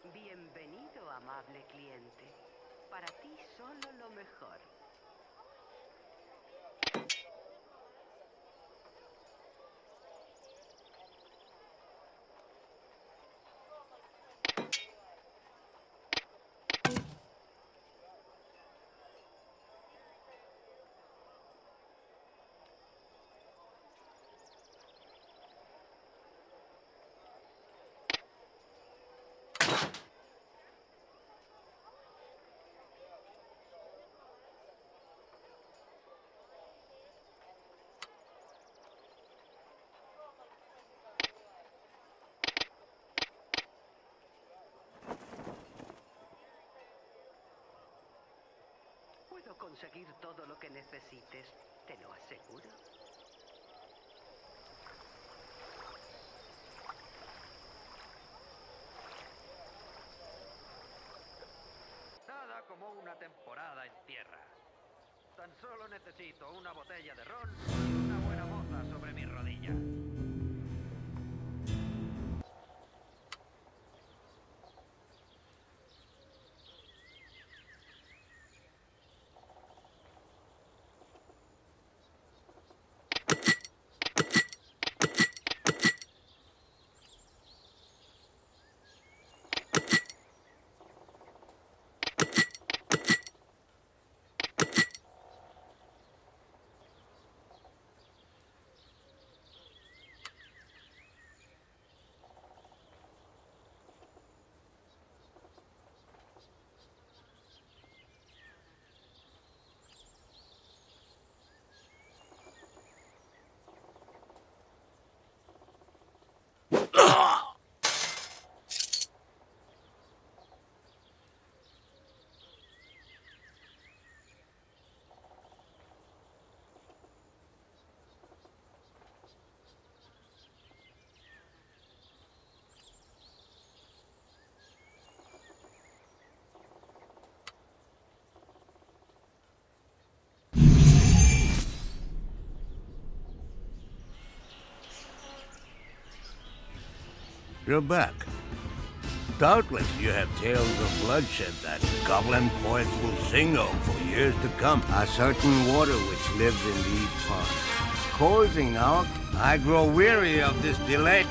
Bienvenido, amable cliente. Para ti solo lo mejor. Puedo conseguir todo lo que necesites, te lo aseguro. Nada como una temporada en tierra. Tan solo necesito una botella de ron y una buena moza sobre mi rodilla. You're back. Doubtless you have tales of bloodshed that goblin poets will sing of for years to come. A certain water which lives in these parts. Causing out, I grow weary of this delay.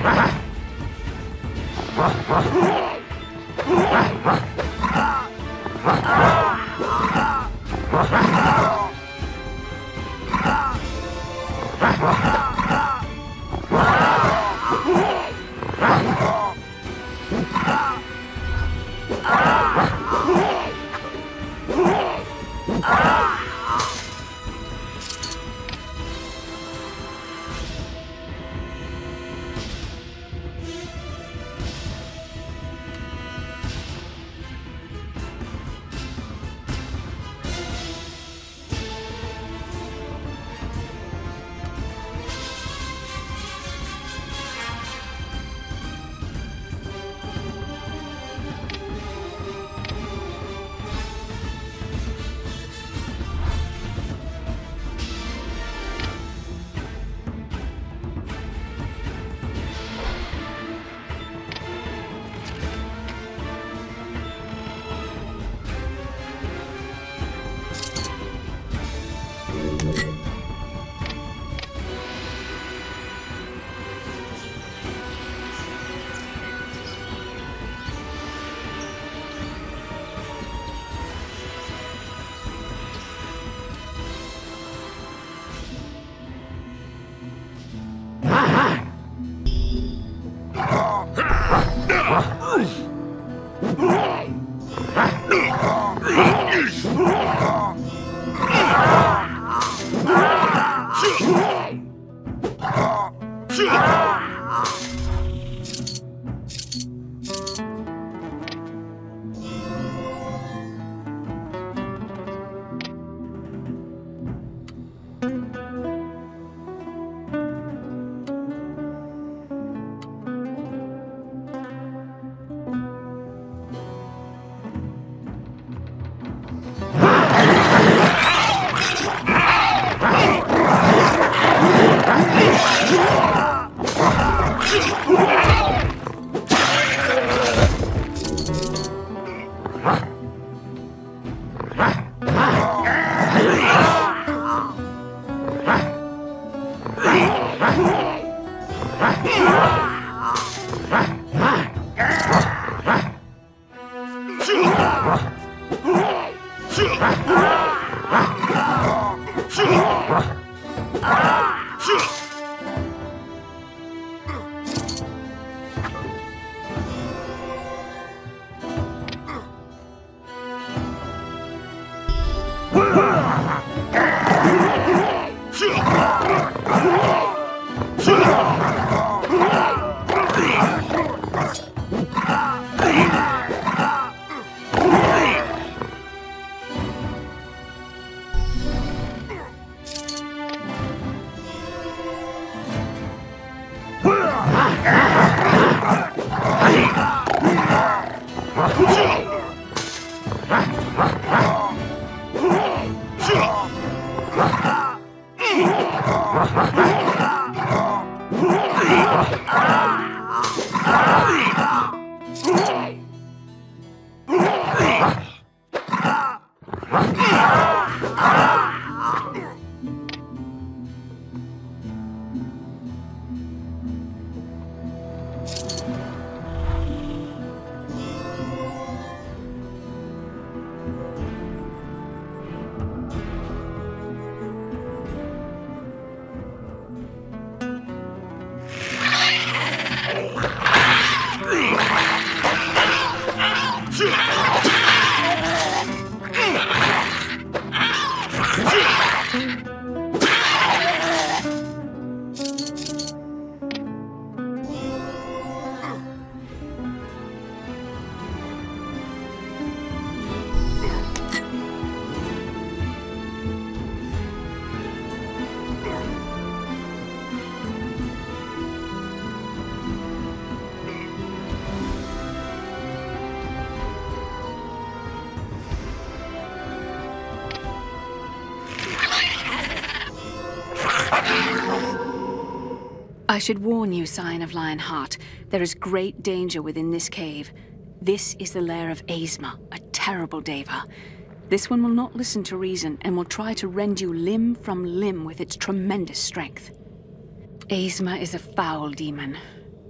I should warn you, Scion of Lionheart. There is great danger within this cave. This is the lair of Aesma, a terrible deva. This one will not listen to reason and will try to rend you limb from limb with its tremendous strength. Aesma is a foul demon.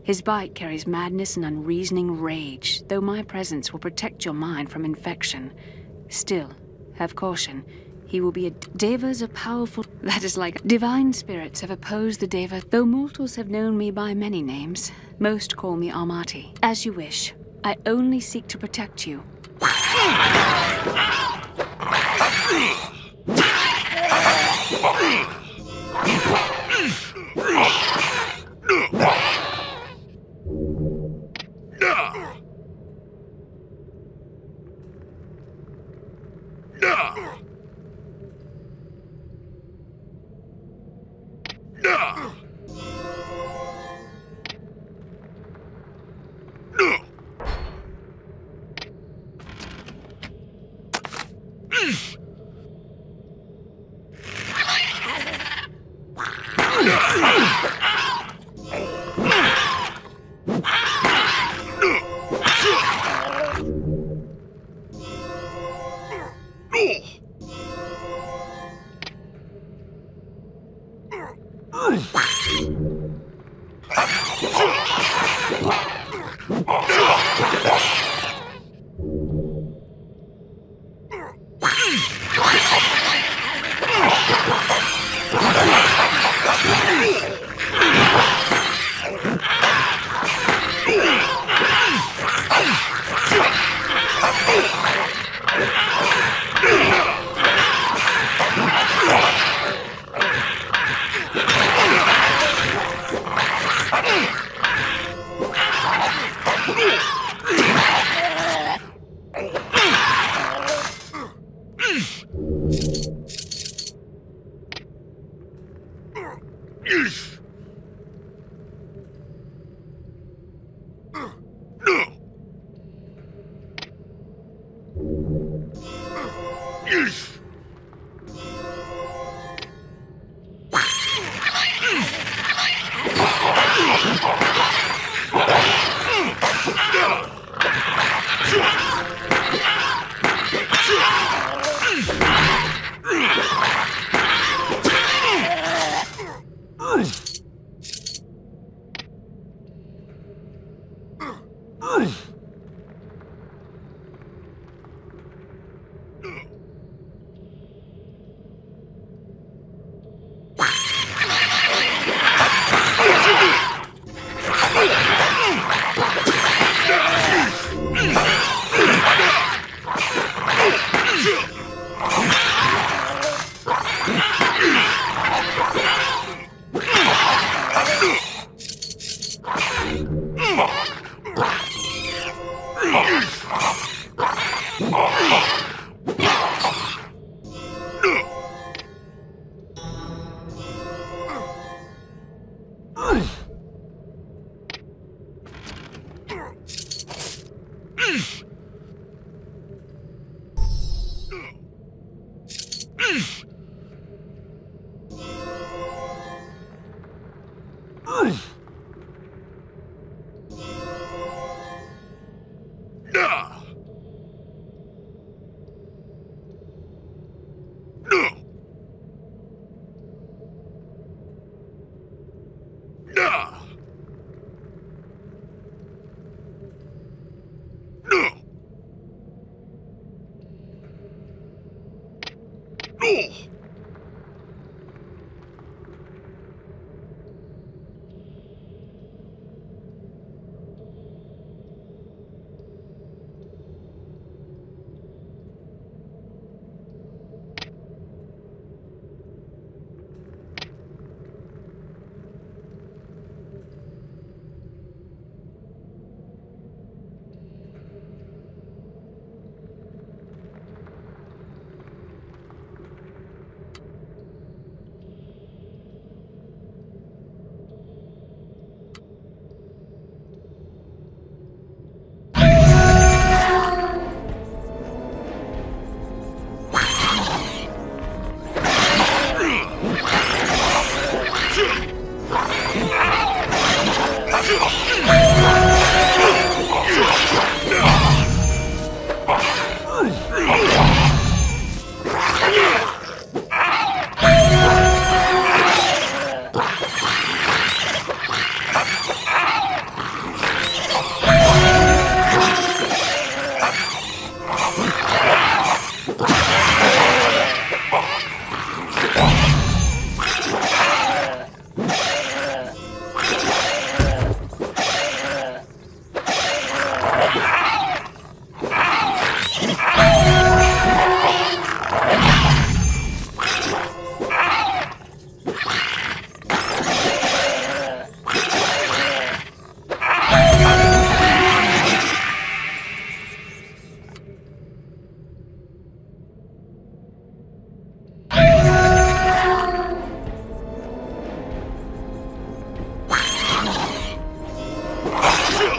His bite carries madness and unreasoning rage, though my presence will protect your mind from infection. Still, have caution. He will be a... Devas are powerful... That is like... Divine spirits have opposed the Deva, though mortals have known me by many names. Most call me Almaty. As you wish. I only seek to protect you.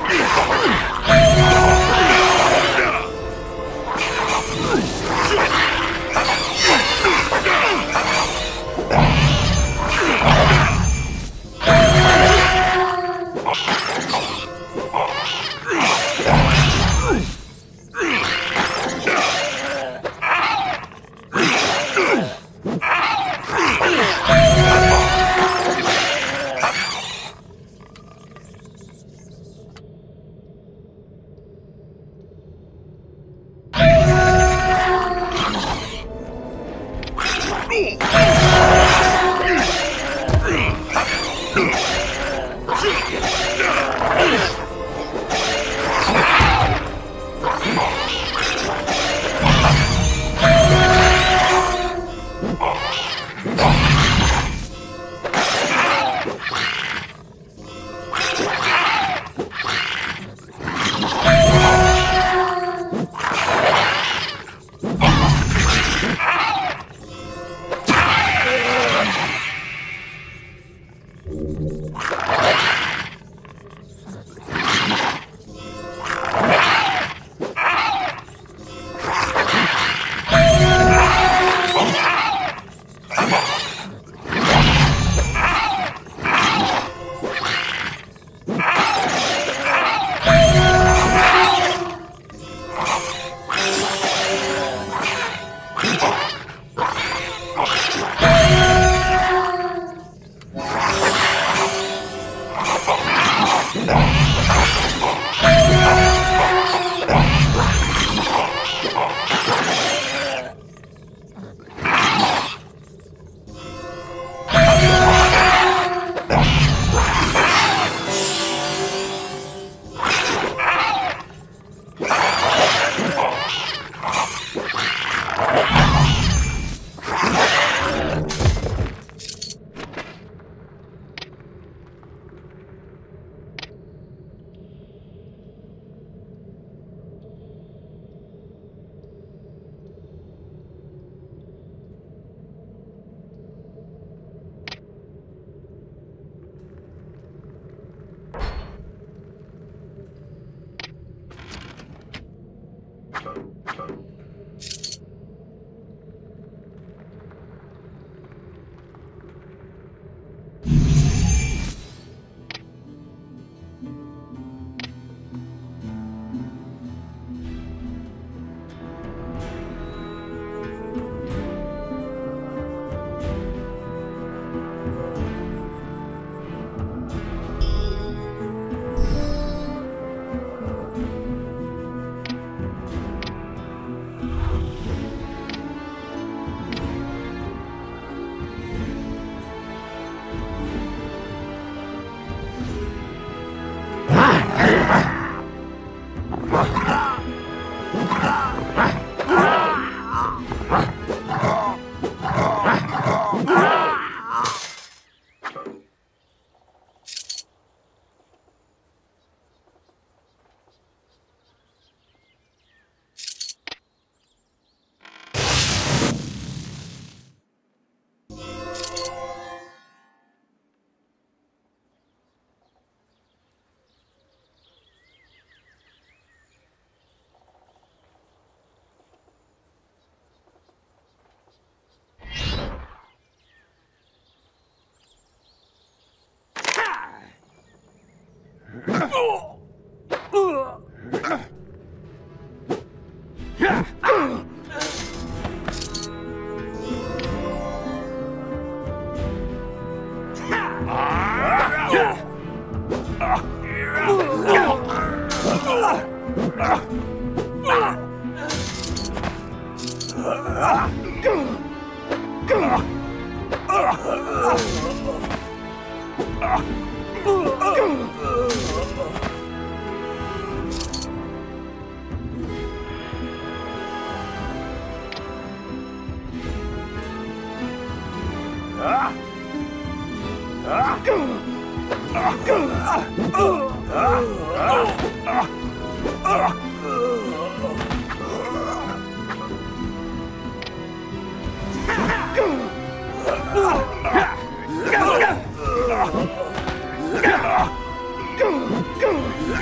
Go!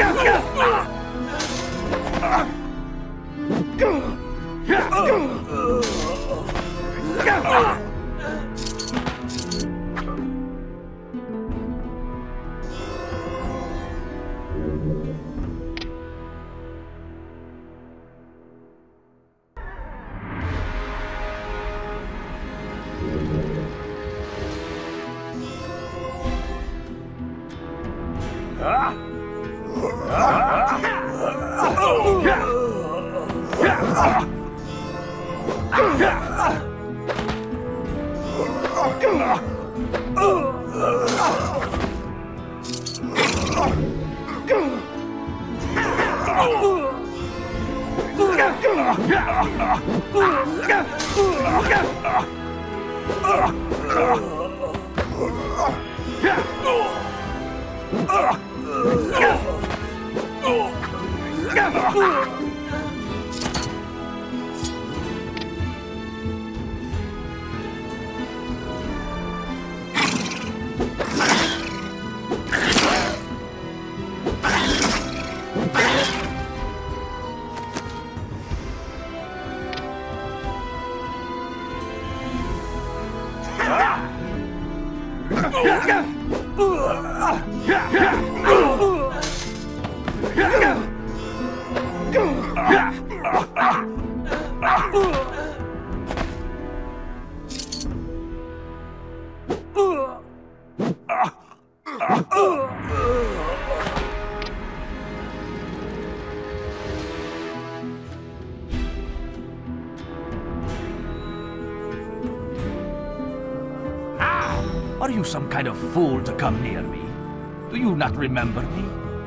Are you some kind of fool to come near me? Do you not remember me?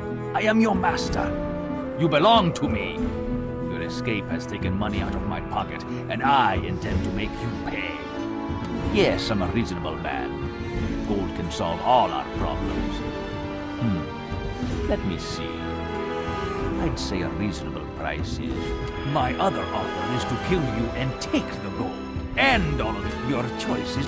I am your master. You belong to me. Your escape has taken money out of my pocket, and I intend to make you pay. Yes, I'm a reasonable man. Gold can solve all our problems. Let me see. I'd say a reasonable price is... My other offer is to kill you and take the gold. And all of your choices.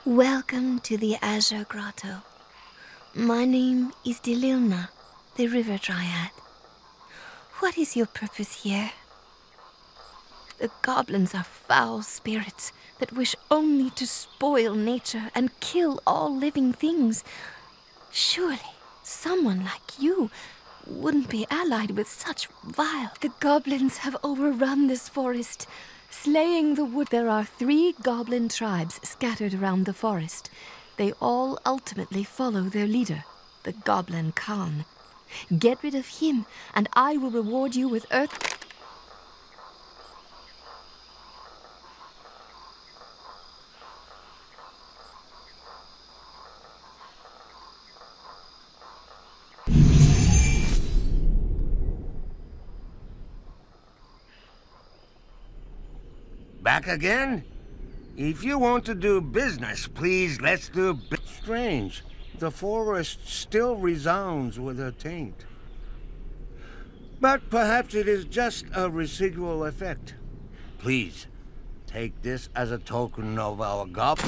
Welcome to the Azure Grotto. My name is Delilna, the River Dryad. What is your purpose here? The goblins are foul spirits that wish only to spoil nature and kill all living things. Surely, someone like you wouldn't be allied with such vile... The goblins have overrun this forest, slaying the wood. There are 3 goblin tribes scattered around the forest. They all ultimately follow their leader, the Goblin Khan. Get rid of him, and I will reward you with earth... Back again? If you want to do business, please, let's do Strange. The forest still resounds with her taint. But perhaps it is just a residual effect. Please, take this as a token of our goblin.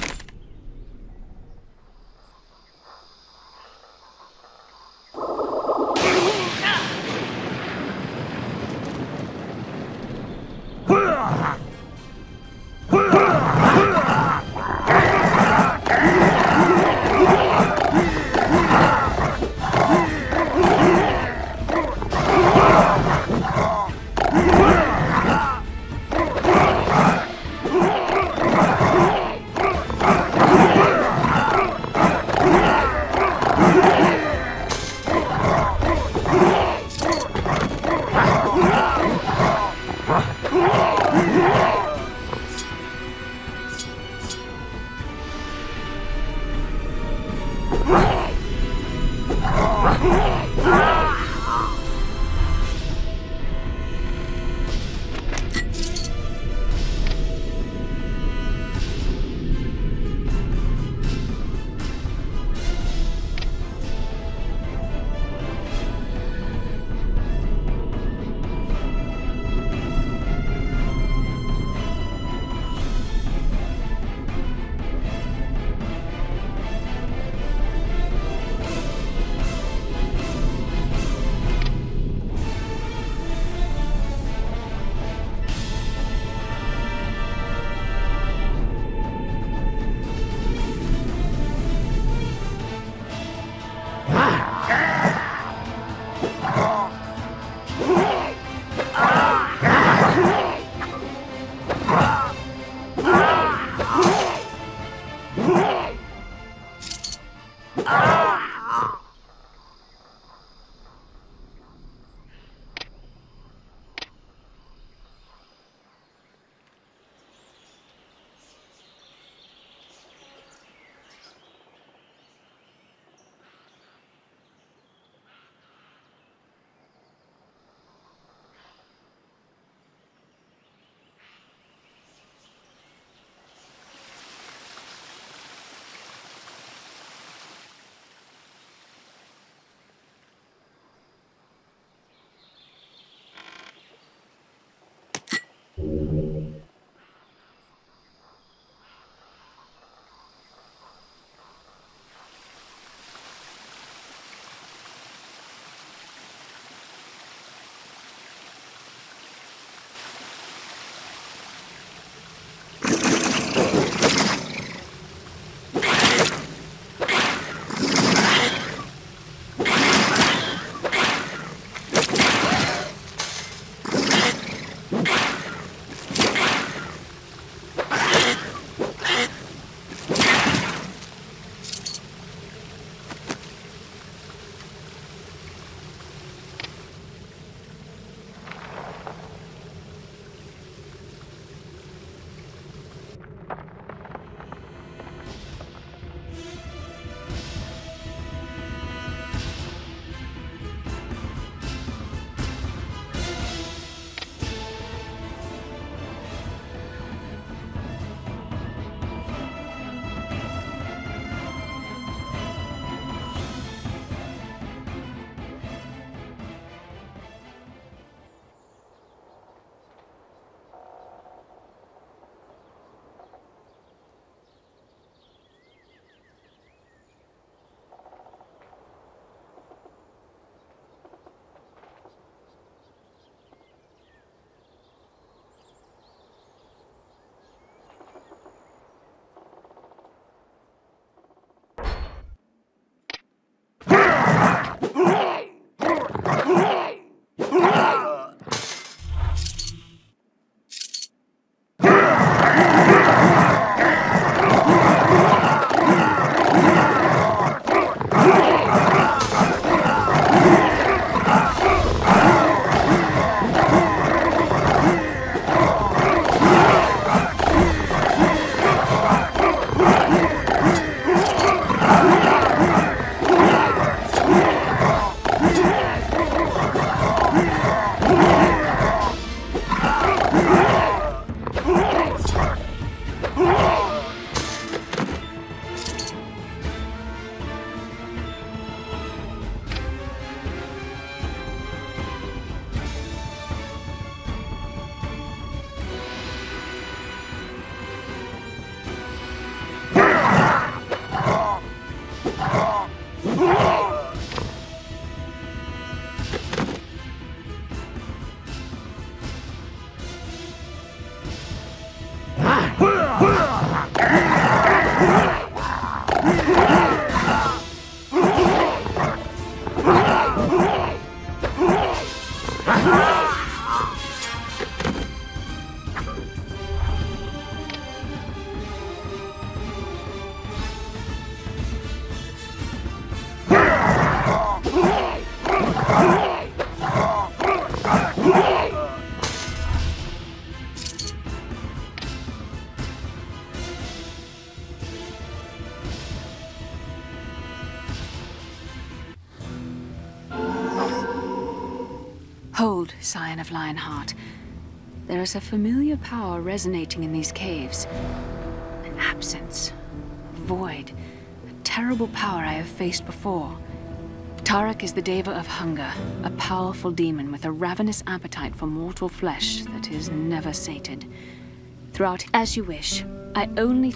Hold, Scion of Lionheart. There is a familiar power resonating in these caves. An absence. Void. A terrible power I have faced before. Tarek is the Deva of Hunger, a powerful demon with a ravenous appetite for mortal flesh that is never sated. Throughout, as you wish, I only...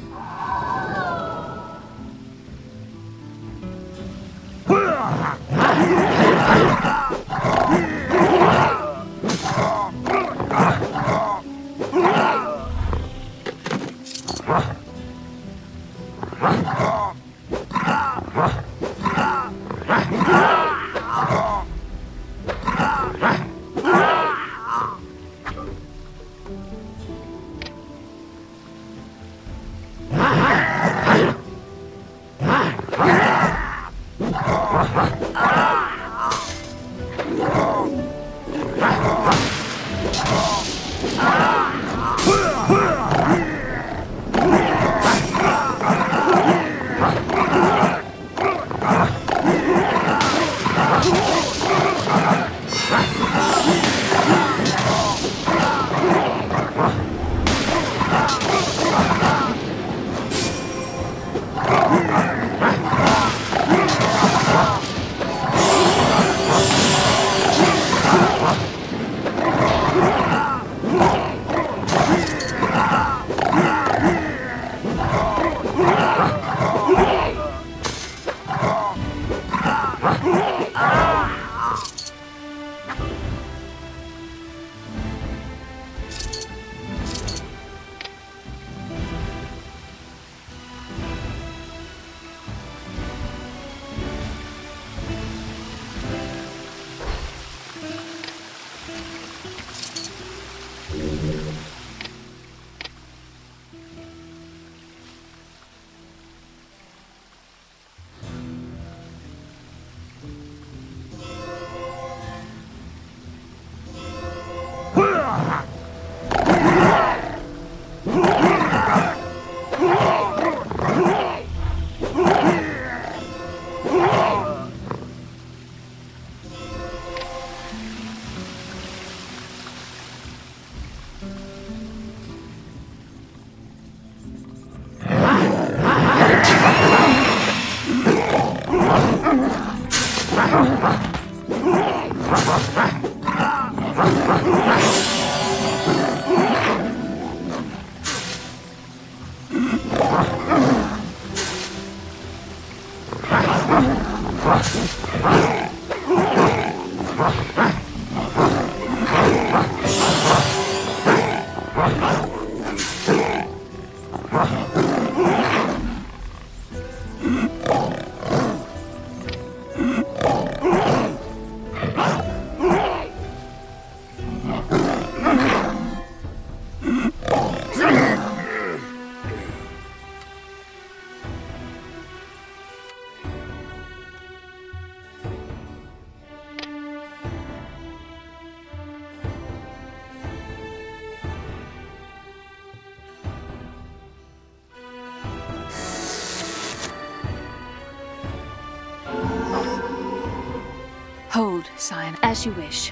Hold, Scion, as you wish.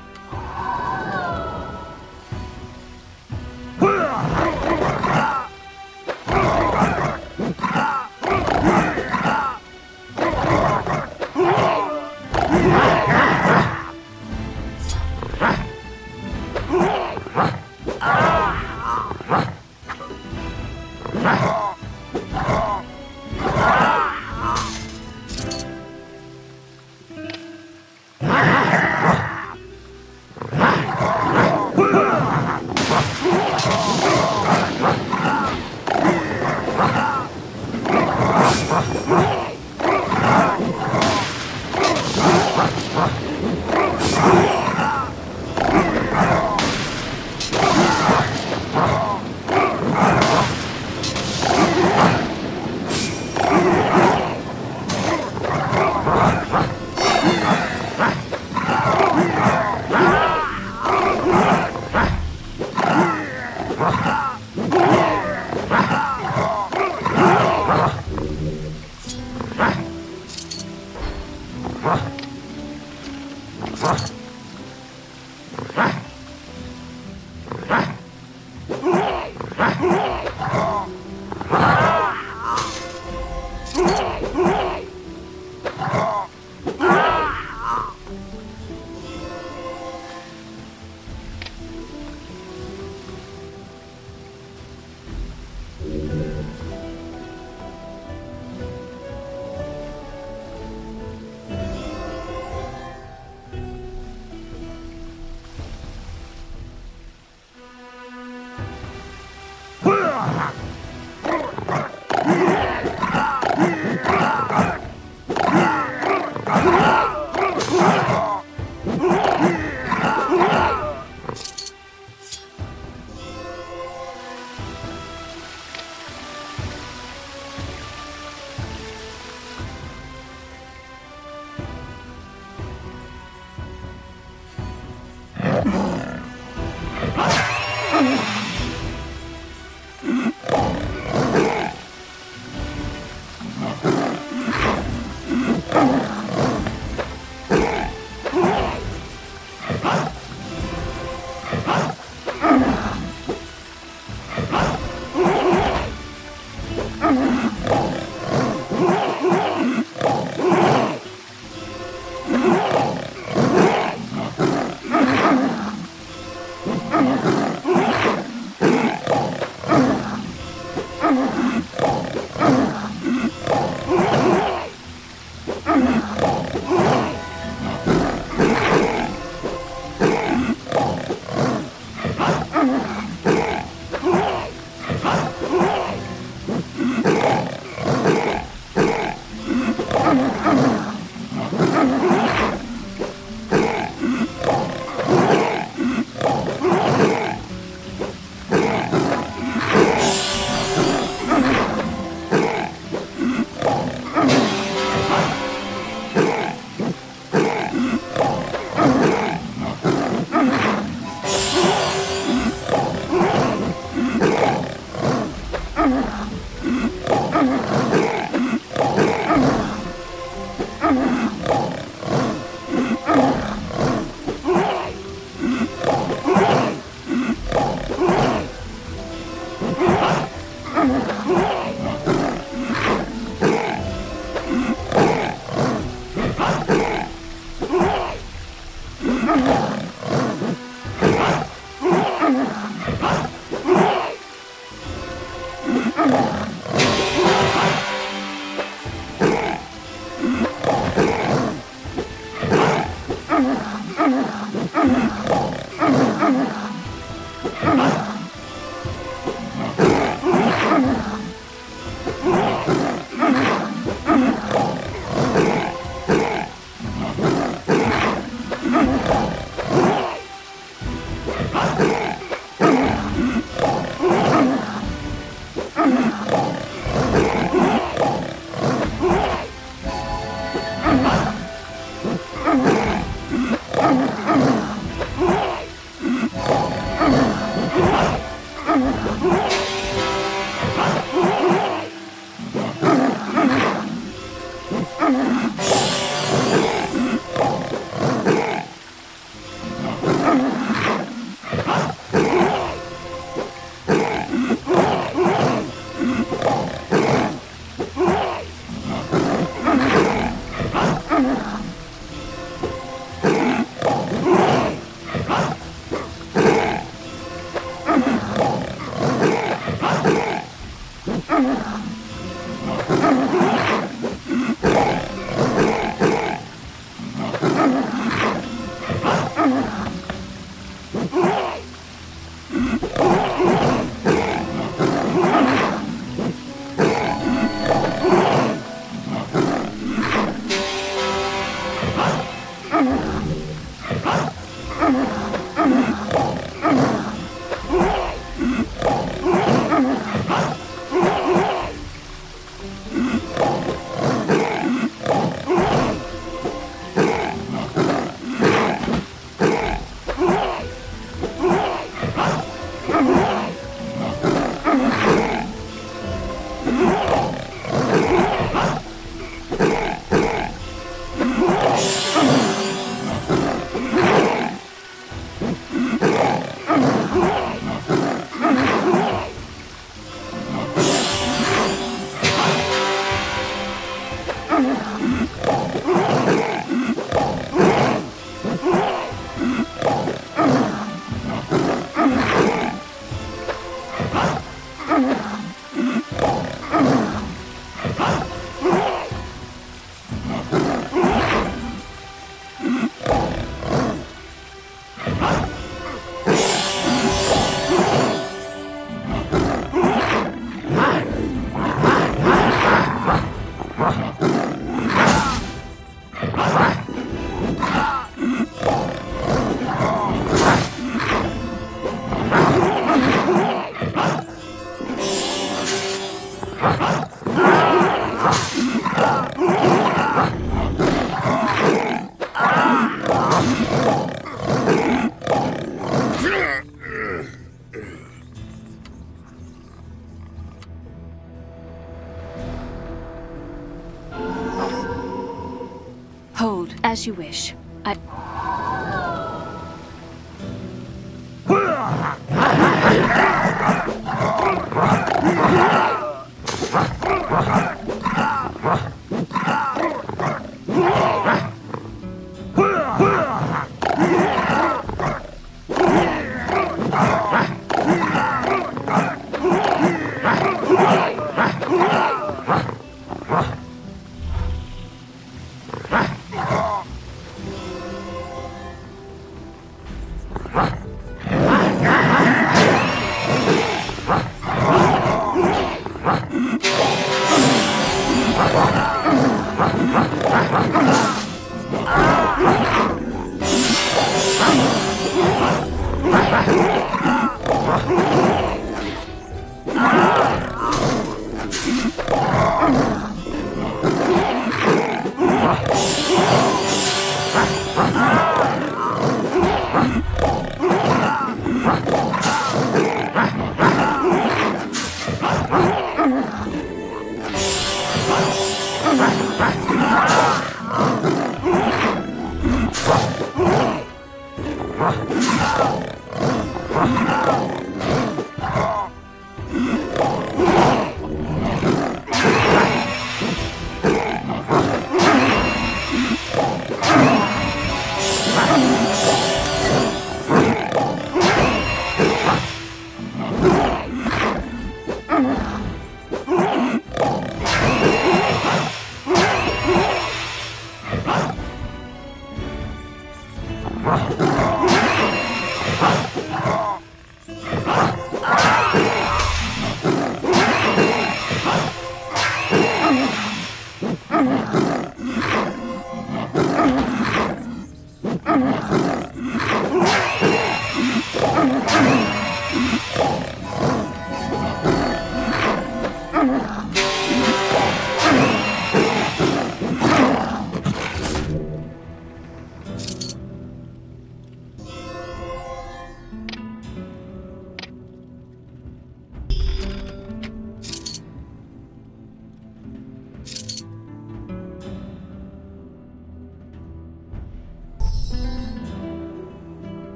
As you wish.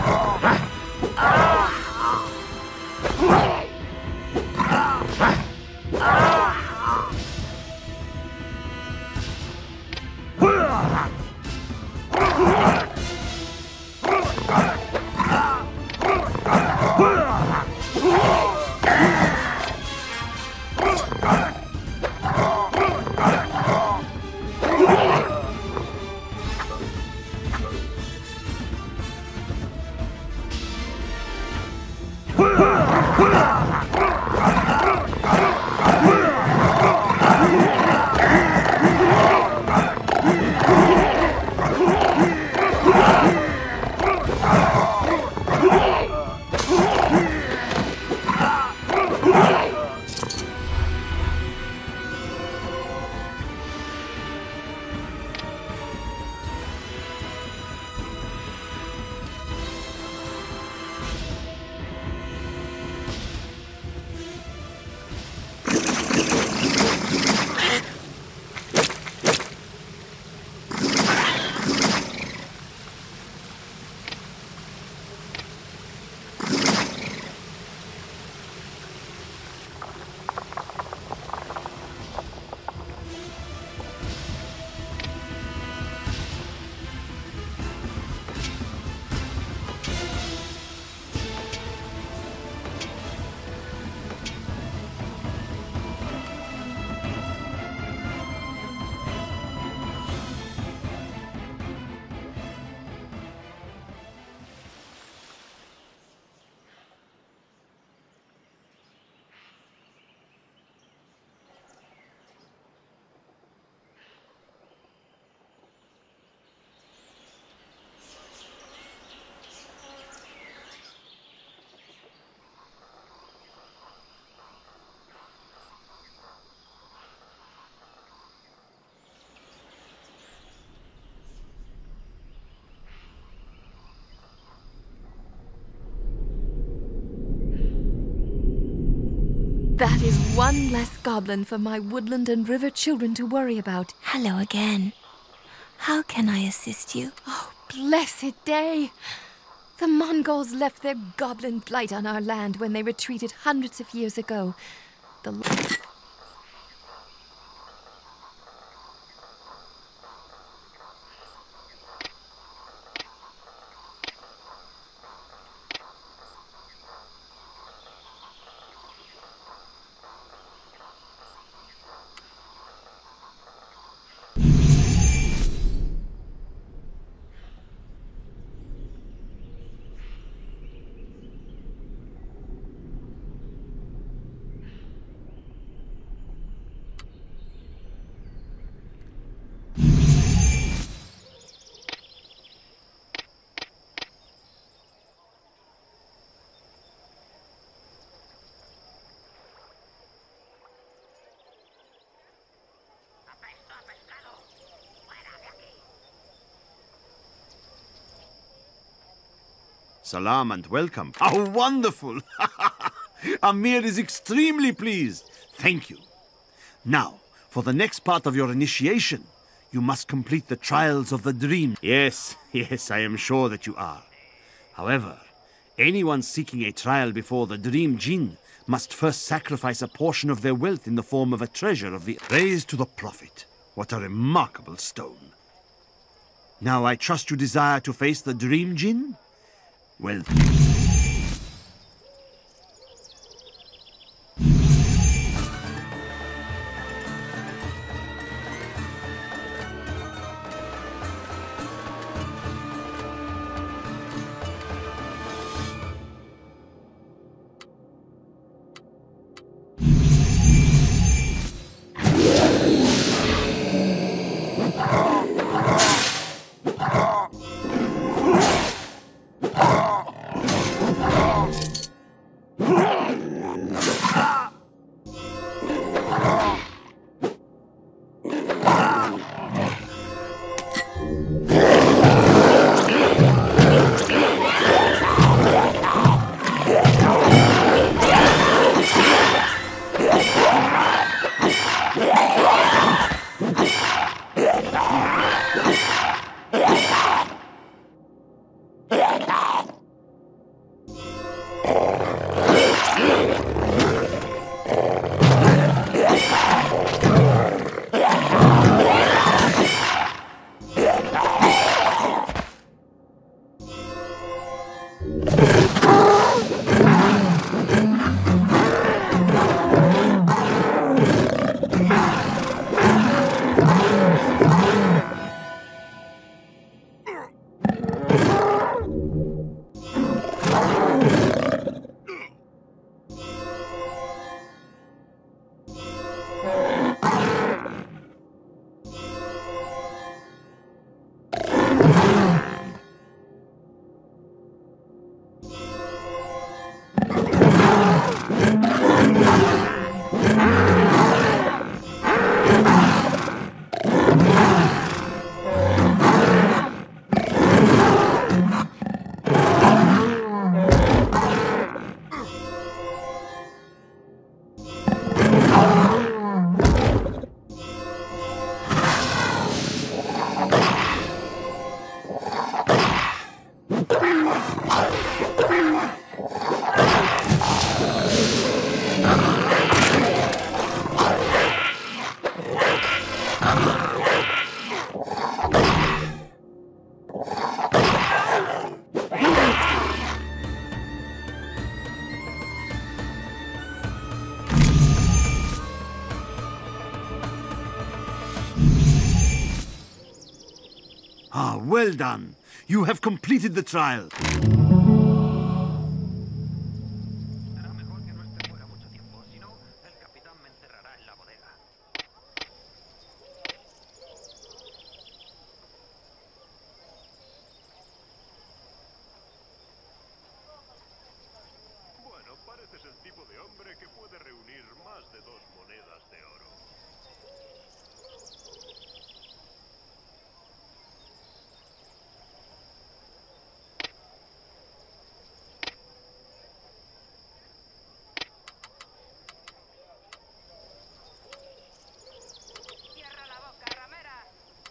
That is one less goblin for my woodland and river children to worry about. Hello again. How can I assist you? Oh, blessed day! The Mongols left their goblin blight on our land when they retreated hundreds of years ago. Salam and welcome. How wonderful! Amir is extremely pleased. Thank you. Now, for the next part of your initiation, you must complete the trials of the dream. Yes, I am sure that you are. However, anyone seeking a trial before the dream jinn must first sacrifice a portion of their wealth in the form of a treasure of the raised to the prophet. What a remarkable stone. Now, I trust you desire to face the dream jinn? Well... Ah, well done. You have completed the trial. Será mejor que no esté fuera mucho tiempo, si no, el capitán me encerrará en la bodega. Bueno, pareces el tipo de hombre que puede reunir más de 2 monedas de oro. Cierra la boca, ramera.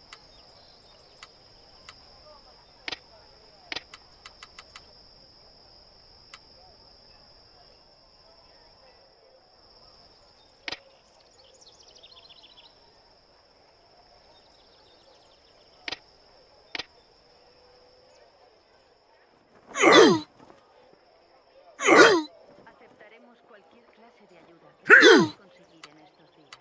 Aceptaremos cualquier clase de ayuda que podamos conseguir en estos días.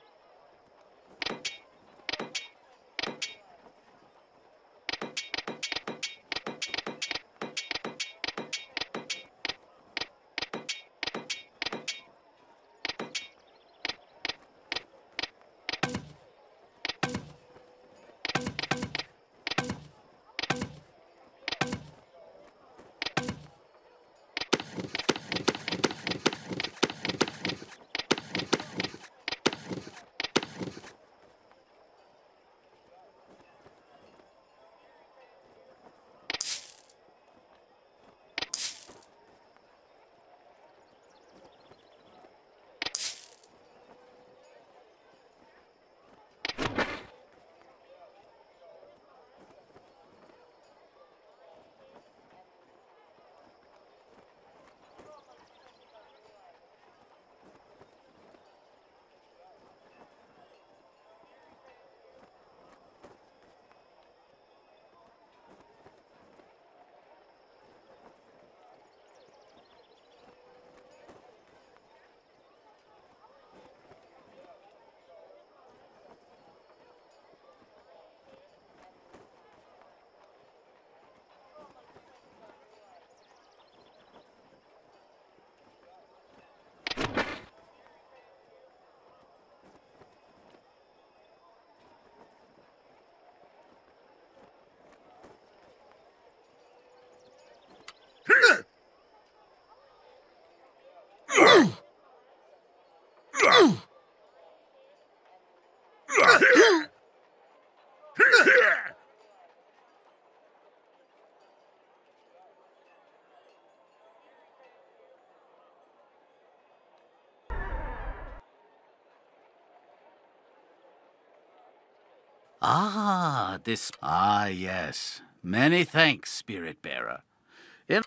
Ah, this... Ah, yes. Many thanks, Spirit Bearer. In...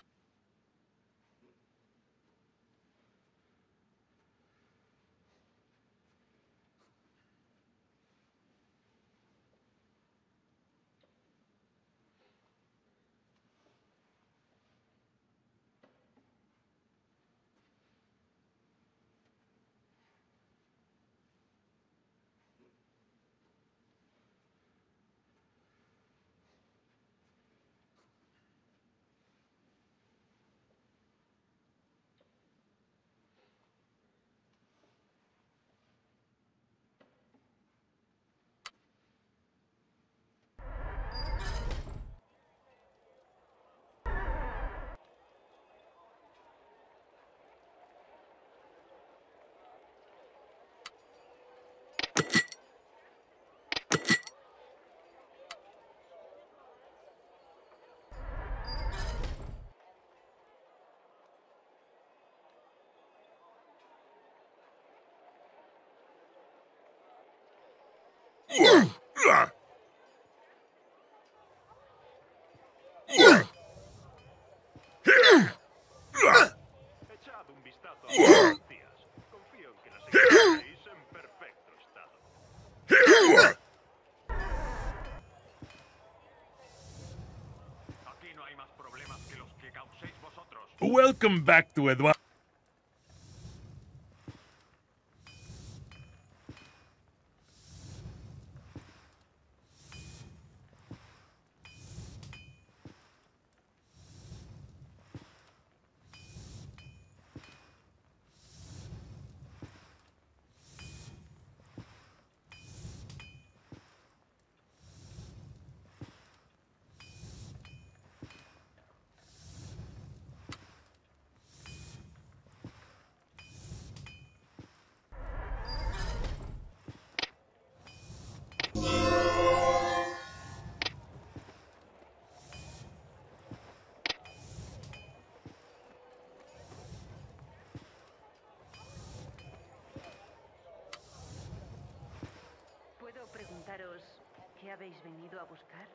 Welcome back to Edward. ¿Puedo preguntaros qué habéis venido a buscar?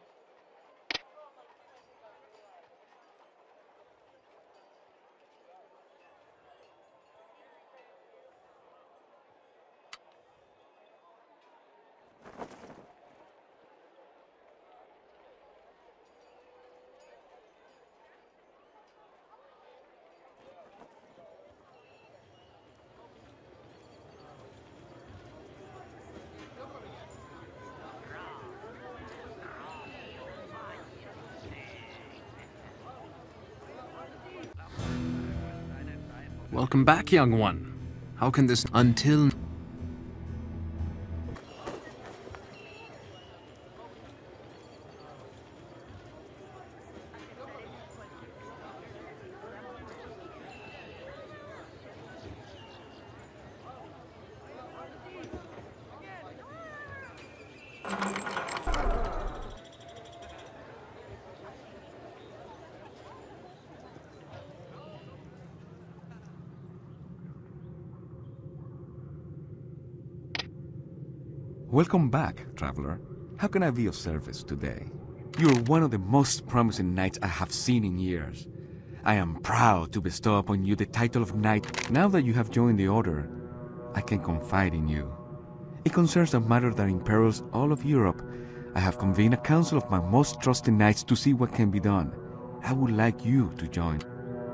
Welcome back, young one. How can this until... Welcome back, traveler. How can I be of service today? You're one of the most promising knights I have seen in years. I am proud to bestow upon you the title of knight. Now that you have joined the order, I can confide in you. It concerns a matter that imperils all of Europe. I have convened a council of my most trusted knights to see what can be done. I would like you to join.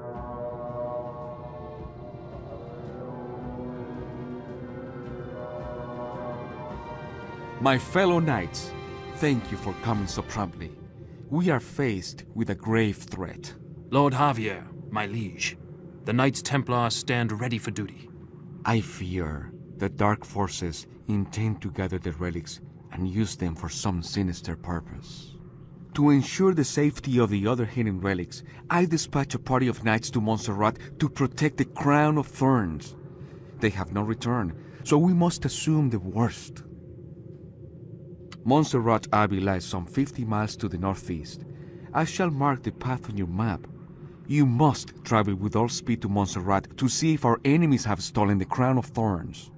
My fellow knights, thank you for coming so promptly. We are faced with a grave threat. Lord Javier, my liege, the Knights Templar stand ready for duty. I fear the dark forces intend to gather the relics and use them for some sinister purpose. To ensure the safety of the other hidden relics, I dispatch a party of knights to Montserrat to protect the Crown of Thorns. They have not returned, so we must assume the worst. Montserrat Abbey lies some 50 miles to the northeast. I shall mark the path on your map. You must travel with all speed to Montserrat to see if our enemies have stolen the Crown of Thorns.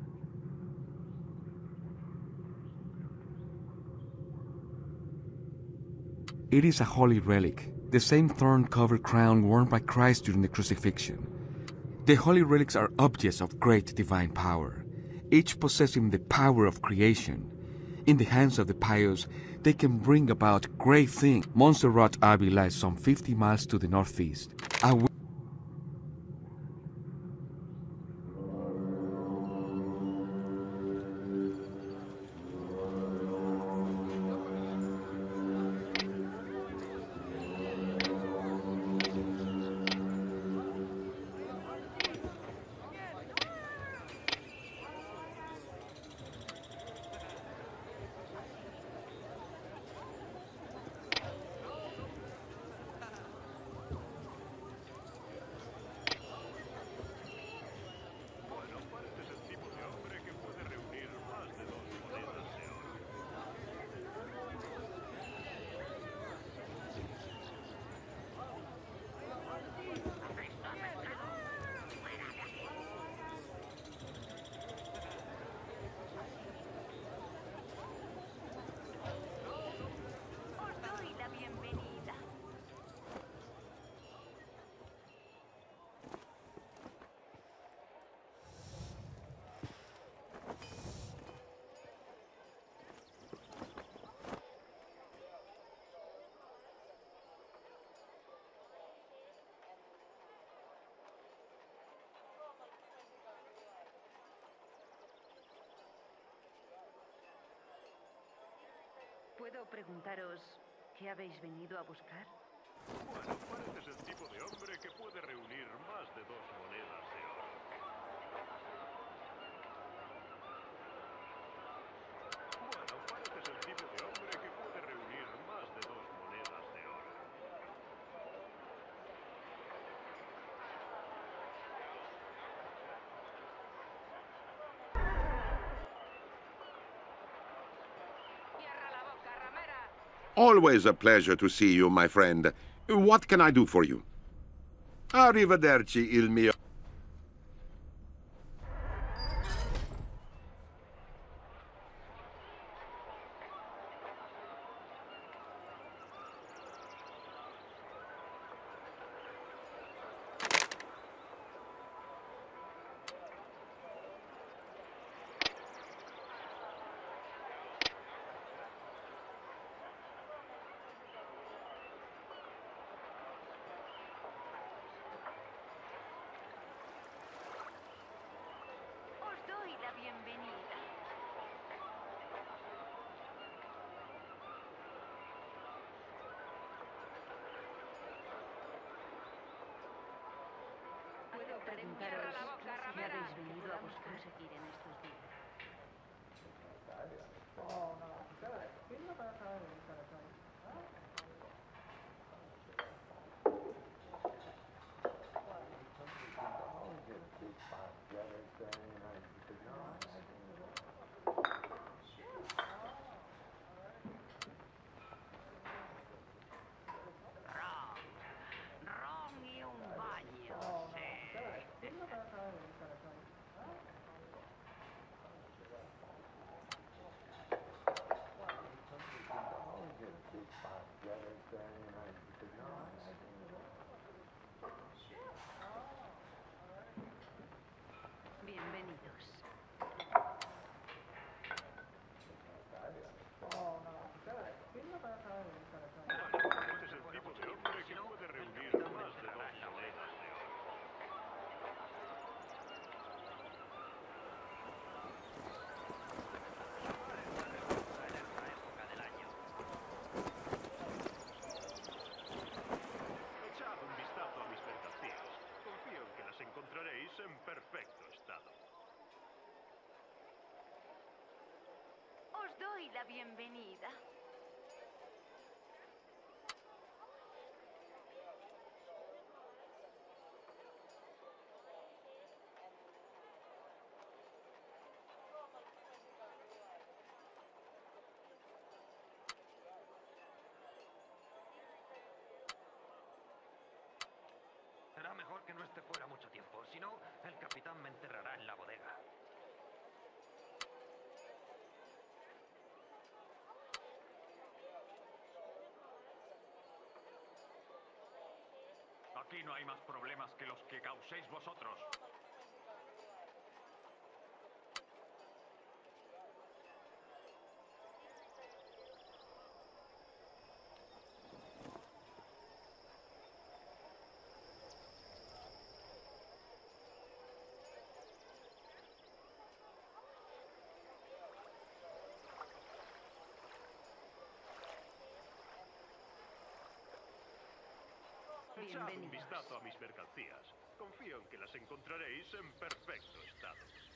It is a holy relic, the same thorn-covered crown worn by Christ during the crucifixion. The holy relics are objects of great divine power, each possessing the power of creation. In the hands of the pious, they can bring about great things. Montserrat Abbey lies some 50 miles to the northeast. ¿Puedo preguntaros qué habéis venido a buscar? Bueno, pareces el tipo de hombre que puede reunir más de 2 monedas de oro. Bueno, pareces el tipo de hombre que puede reunir más de 2 monedas de oro. Always a pleasure to see you, my friend. What can I do for you? Arrivederci, il mio... Os doy la bienvenida. ¿Puedo preguntaros qué habéis venido a buscar conseguir en estos días? Ron y un baño, sí. Bienvenidos. Pareces el tipo de hombre que puede reunir más de 2 monedas de oro. Echad un vistazo a mis mercancías. Confío en que las encontraréis en perfecto estado. Os doy la bienvenida. Será mejor que no esté fuera mucho tiempo, si no, el capitán me enterrará en la bodega. Aquí no hay más problemas que los que causéis vosotros. Echad un vistazo a mis mercancías. Confío en que las encontraréis en perfecto estado.